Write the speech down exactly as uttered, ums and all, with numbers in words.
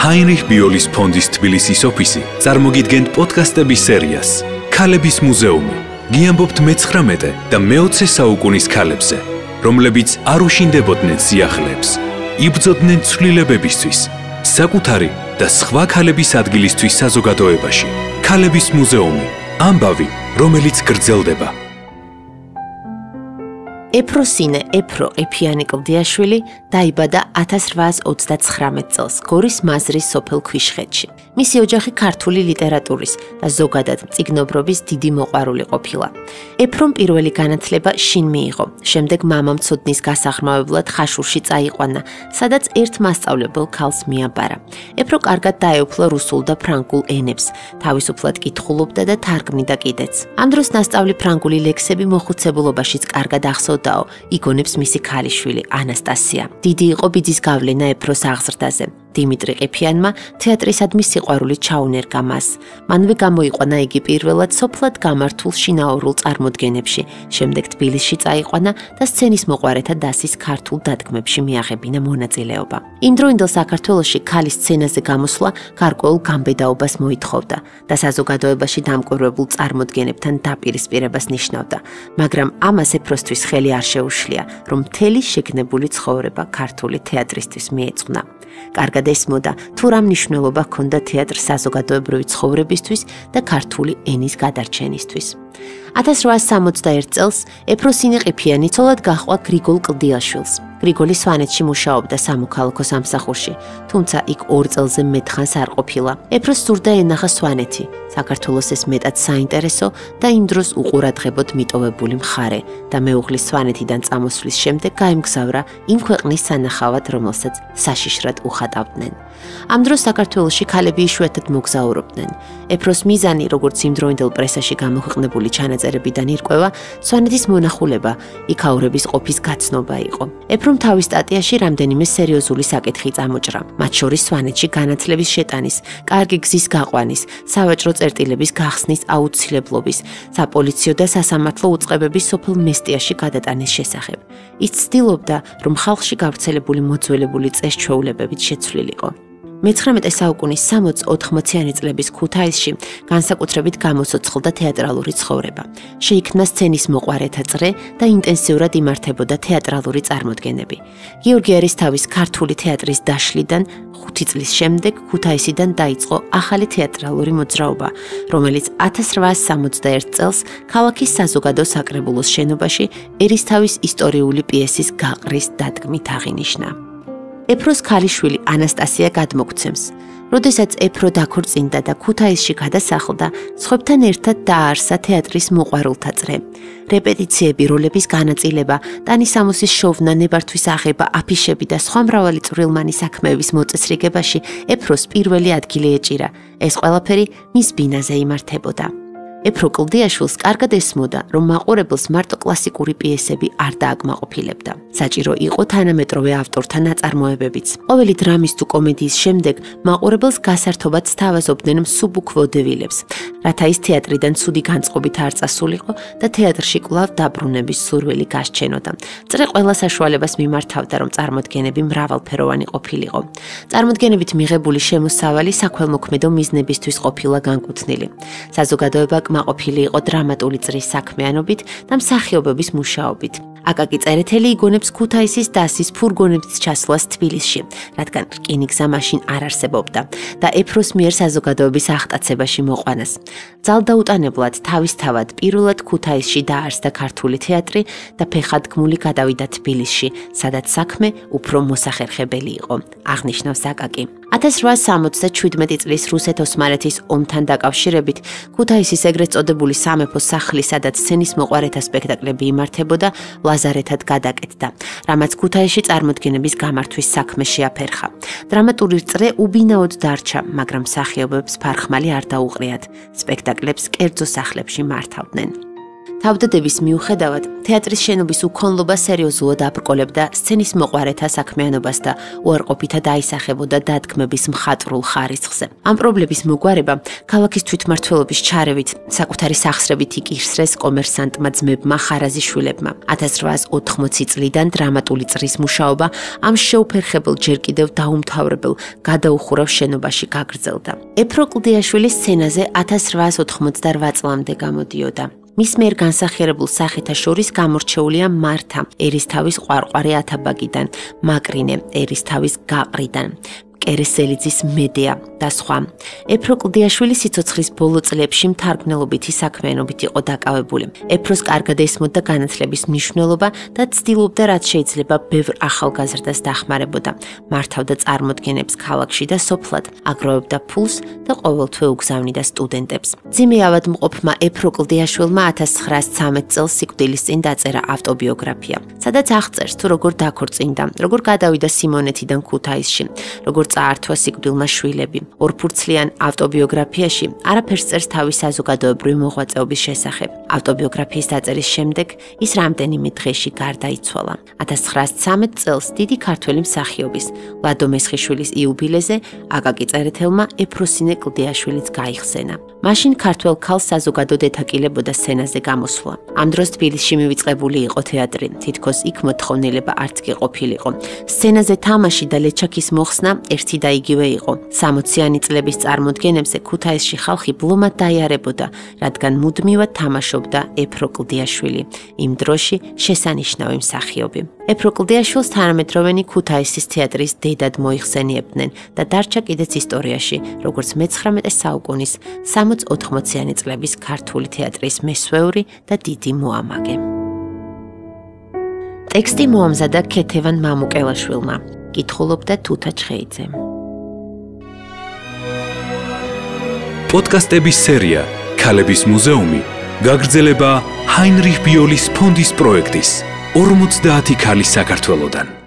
ჰაინრიხ ბიოლის ფონდის თბილისის ოფისი წარმოგიდგენთ პოდკასტების სერიას ქალების მუზეუმი. გიამბობთ მეცხრამეტე და მეოცე საუკუნის ქალებზე, რომლებიც არ უშინდებოდნენ სიახლეებს, იბრძოდნენ ცვლილებებისთვის, საკუთარი და სხვა ქალების ადგილისთვის საზოგადოებაში. ქალების მუზეუმი, ამბავი, რომელიც გრძელდება. ეფროსინე ეფრო ყიფიანი კლდიაშვილი დაიბადა ათას რვაას ოცდაცხრამეტ წელს გორის მაზრის სოფელ ქვიშხეთში. მისი ოჯახი ქართული ლიტერატურის და ზოგადად მწიგნობრობის დიდი მოყვარული ყოფილა. ეფრომ პირველი განათლება შინ მიიღო, შემდეგ მამამ ცოდნის გასაღრმავებლად ხაშურში წაიყვანა, სადაც ერთ მასწავლებელ ქალს მიაბარა. ეფრო კარგად დაეუფლა რუსულ და ფრანგულ ენებს, თავისუფლად კითხულობდა და თარგმნიდა კიდეც. ამ დროს ნასწავლი ფრანგული ლექსები მოხუცებულობაშიც კარგად ახსოვდა. იგონებს მისი ქალიშვილი ანასტასია. დიდი იყო ბიძის გავლენა ეფროს აღზრდაზე. დიმიტრი ყიფიანმა თეატრისადმი სიყვარული ჩაუნერგა მას. მანვე გამოიყვანა იგი პირველად სოფლად გამართულ შინაურულ წარმოდგენებში, შემდეგ თბილისში წაიყვანა და სცენის მოყვარეთა დასის ქართულ დადგმებში მიაღებინა მონაწილეობა. იმდროინდელ საქართველოში ქალის სცენაზე გამოსვლა გარკვეულ გამბედაობას მოითხოვდა და საზოგადოებაში დამკვირვებულ წარმოდგენებთან დაპირისპირებას ნიშნავდა, მაგრამ ამას ეფროსთვის ხელი არ შეუშლია, რომ მთელი შეგნებული ცხოვრება ქართული თეატრისთვის მიეძღვნა. კარგად ესმოდა, თუ რა მნიშვნელობა ჰქონდა თეატრს საზოგადოებრივი ცხოვრებისთვის და ქართული ენის გადარჩენისთვის. ათას რვაას სამოცდაერთ წელს ეფროსინე ყიფიანი ცოლად გაჰყვა გრიგოლ კლდიაშვილს. გრიგოლი სვანეთში მუშაობდა სამოქალაქო სამსახურში, თუმცა იქ ორ წელზე მეტხანს არ ყოფილა. ეფროს სურდა ენახა სვანეთი, საქართველოს ეს მეტად საინტერესო და იმ დროს უყურადღებოდ მიტოვებული მხარე და მეუღლის სვანეთიდან წამოსვლის შემდეგ გაემგზავრა იმ ქვეყნის სანახავად, რომელსაც საშიშრად უხატავდნენ. ამ დროს საქართველოში ქალები იშვიათად მოგზაურობდნენ. ეფროს მიზანი, როგორც იმდროინდელ პრესაში გამოქვეყნებული ჩანაწერებიდან ირკვევა, სვანეთის მონახულება, იქაურების ყოფის გაცნობა იყო. ეფრომ თავის სტატიაში რამდენიმე სერიოზული საკითხი წამოჭრა, მათ შორის სვანეთში განათლების შეტანის, კარგი გზის გაყვანის, სავაჭრო წერტილების გახსნის აუცილებლობის, საპოლიციო და სასამართლო უწყებების სოფელ მესტიაში გადატანის შესახებ. ის ცდილობდა, რომ ხალხში გავრცელებული მოძველებული წეს-ჩვეულებებით შეცვლილიყო. მეცხრამეტე საუკუნის სამოც-ოთხმოციანი წლების ქუთაისში განსაკუთრებით გამოსოცხლდა თეატრალური ცხოვრება. შეიქმნა სცენის მოყვარეთა წრე და ინტენსიურად იმართებოდა თეატრალური წარმოდგენები. გიორგი ერისთავის ქართული თეატრის დაშლიდან ხუთი წლის შემდეგ ქუთაისიდან დაიწყო ახალი თეატრალური მოძრაობა, რომელიც ათას რვაას სამოცდაერთ წელს ქალაქის საზოგადო საკრებულოს შენობაში ერისთავის ისტორიული პიესის გაყრის დადგმით აღინიშნა. ეფროს ქალიშვილი ანასტასია გადმოგცემს. როდესაც ეფრო დაქორწინდა და ქუთაისში გადასახლდა, სხვებთან ერთად დააარსა თეატრის მოყვარულთა წრე. რეპეტიციები, როლების განაწილება, ტანისამოსის შოვნა, ნებართვის აღება, აფიშები და სხვა მრავალი წვრილმანი საქმეების მოწესრიგებაში ეფროს პირველი ადგილი ეჭირა. ეს ყველაფერი მის ბინაზე იმართებოდა. ეფრო კლდიაშვილს კარგად ესმოდა, რომ მაყურებელს მარტო კლასიკური პიესები არ დააკმაყოფილებდა. საჭირო იყო თანამედროვე ავტორთა ნაწარმოებებიც. ყოველი დრამის თუ კომედიის შემდეგ მაყურებელს გასართობად სთავაზობდნენ მსუბუქ ვოდებილებს, რათა ის თეატრიდან ცუდი განწყობით არ წასულიყო და თეატრში კვლავ დაბრუნების სურვილი გასჩენოდა. წრე ყველა საშუალებას მიმართავდა, რომ წარმოდგენები მრავალფეროვანი ყოფილიყო. წარმოდგენებით მიღებული შემოსავალი საქველმოქმედო მიზნებისთვის ყოფილა განკუთვნილი. საზოგადოება კმაყოფილი იყო დრამატული წრის საქმიანობით და მსახიობების მუშაობით. აკაკი წერეთელი იგონებს ქუთაისის დასის ფურგონების ჩასვლას თბილისში, რადგან რკინიგზა მაშინ არ არსებობდა და ეფროს მიერ საზოგადოების აღტაცებაში მოყვანას. ძალდაუტანებლად თავისთავად პირველად ქუთაისში დაარსდა ქართული თეატრი და ფეხადგმული გადავიდა თბილისში, სადაც საქმე უფრო მოსახერხებელი იყო, აღნიშნავს აკაკი. ათას რვაას სამოცდაშვიდმეტი წლის რუსეთ-ოსმალეთის ომთან დაკავშირებით ქუთაისის ეგრეთ წოდებული სამეფო სახლი, სადაც სცენის მოყვარეთა სპექტაკლები იმართებოდა, ლაზარეთად გადაკეთდა, რამაც ქუთაისში წარმოდგენების გამართვის საქმე შეაფერხა. დრამატული წრე უბინაოდ დარჩა, მაგრამ მსახიობებს ფარხმალი არ დაუყრიათ. სპექტაკლებს კერძო სახლებში მართავდნენ. თავდადების მიუხედავად, თეატრის შენობის უქონლობა სერიოზულად აბრკოლებდა სცენის მოყვარეთა საქმიანობას და უარყოფითად აისახებოდა დადგმების მხატვრულ ხარისხზე. ამ პრობლემის მოგვარება ქალაქის თვითმმართველობის ჩარევით, საკუთარი სახსრებით იკისრეს კომერსანტმა ძმებმა ხარაზიშვილებმა. ათას რვაას ოთხმოცი წლიდან დრამატული წრის მუშაობა ამ შეუფერხებელ ჯერ კიდევ დაუმთავრებელ გადაუხურავ შენობაში გაგრძელდა. ეფრო კლდიაშვილის სცენაზე ათას რვაას ოთხმოცდარვა წლამდე გამოდიოდა. მის მიერ განსახიერებულ სახეთა შორის გამორჩეულია მართა ერისთავის ყვარყვარე ათაბაგიდან, მაკრინე ერისთავის გაყრიდან, კერესელიძის მედეა და სხვა. ეფრო კლდიაშვილი სიცოცხლის ბოლო წლებში მთარგმნელობითი საქმიანობით იყო დაკავებული. ეფროს კარგად ესმოდა განათლების მნიშვნელობა და ცდილობდა რაც შეიძლება ბევრ ახალგაზრდას დახმარებოდა. მართავდა წარმოდგენებს ქალაქში და სოფლად, აგროვებდა ფულს და ყოველთვე უგზავნიდა სტუდენტებს. ძიმე ავადმყოფმა ეფრო კლდიაშვილმა ათას ცხრაას ცამეტ წელს სიკვდილის წინ დაწერა ავტობიოგრაფია, სადაც აღწერს თუ როგორ დაქორწინდა, როგორ გადავიდა სიმონეთიდან ქუთაისში, როგორ წაართვა სიკვდილმა შვილები. ორფურცლიან ავტობიოგრაფიაში არაფერს წერს თავის საზოგადოებრივი მოღვაწეობის შესახებ. ავტობიოგრაფიის დაწერის შემდეგ ის რამდენიმე დღეში გარდაიცვალა. ათას ცხრაას ცამეტ წელს დიდი ქართველი მსახიობის ლადო მესხიშვილის იუბილეზე აკაკი წერეთელმა ეფროსინე კლდიაშვილიც გაიხსენა. მაშინ ქართველ ქალს საზოგადოდ ეთაკილებოდა სცენაზე გამოსვლა. ამ დროს თბილისში მივიწყებული იყო თეატრი, თითქოს იქ მოთხოვნილება არც კი ყოფილიყო. სცენაზე თამაში და ლეჩაკის მოხსნა ერთი და იგივე იყო. სამოციანი წლების წარმოდგენებზე ქუთაისში ხალხი ბლომად დაიარებოდა, რადგან მუდმივად თამაშობდა ეფრო კლდიაშვილი, იმ დროში შესანიშნავი მსახიობი. ეფრო კლდიაშვილს თანამედროვენი ქუთაისის თეატრის დედად მოიხსენიებდნენ და დარჩა კიდეც ისტორიაში, როგორც მეცხრამეტე საუკუნის სამოც-ოთხმოციანი წლების ქართული თეატრის მესვეული და დიდი მოამაგე. ტექსტი მოამზადა ქეთევან მამუკელაშვილმა, კითხულობდა თუთა ჩხეიძე. პოდკასტების სერია ქალების მუზეუმი გაგრძელება ჰაინრიხ ბიოლის ფონდის პროექტის ორმოცდაათი ქალი საქართველოდან.